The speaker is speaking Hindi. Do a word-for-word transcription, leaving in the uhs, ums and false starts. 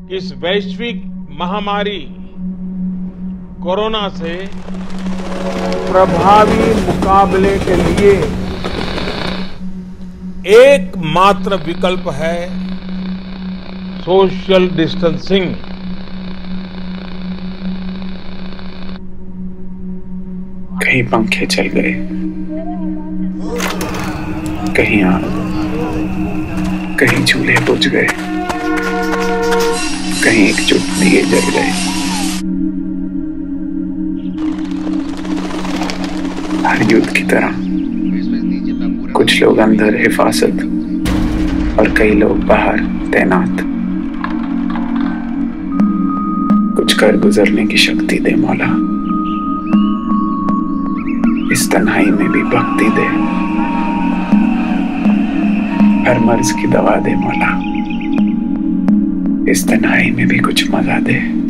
कि इस वैश्विक महामारी कोरोना से प्रभावी मुकाबले के लिए एकमात्र विकल्प है सोशल डिस्टेंसिंग। कहीं पंखे चल गए, कहीं आग, कहीं चूल्हे बुझ गए, कहीं एकजुट दिए जल गए। हर युद्ध की तरह कुछ लोग अंदर हिफाजत और कई लोग बाहर तैनात। कुछ कर गुजरने की शक्ति दे मौला, इस तन्हाई में भी भक्ति दे। हर मर्ज की दवा दे मौला, इस तन्हाई में भी कुछ मजा दे।